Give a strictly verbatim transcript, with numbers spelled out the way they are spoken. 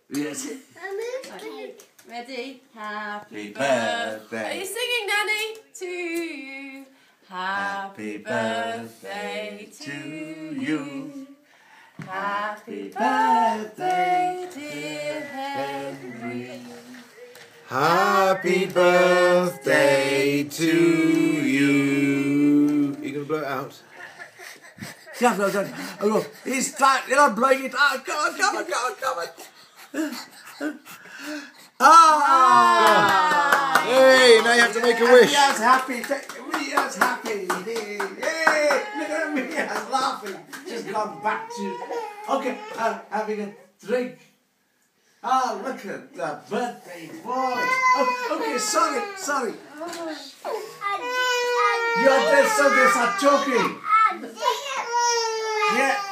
Yes. Okay. Ready? Happy birthday. birthday. Are you singing, Nanny? To you. Happy birthday to you. Happy birthday, dear Henry. Happy birthday to you. Are you going to blow it out? Yeah, no, no, no. He's trying, you know, blowing it out. Come on, come on, come on, come on. Ah! Hey, now you have to make a wish. Mia's happy. Mia's happy. Hey, hey, look at Mia's laughing. She's gone back to. Okay, uh, having a drink. Oh, look at the birthday boy. Oh, okay, sorry, sorry. You're just so they start talking. Yeah.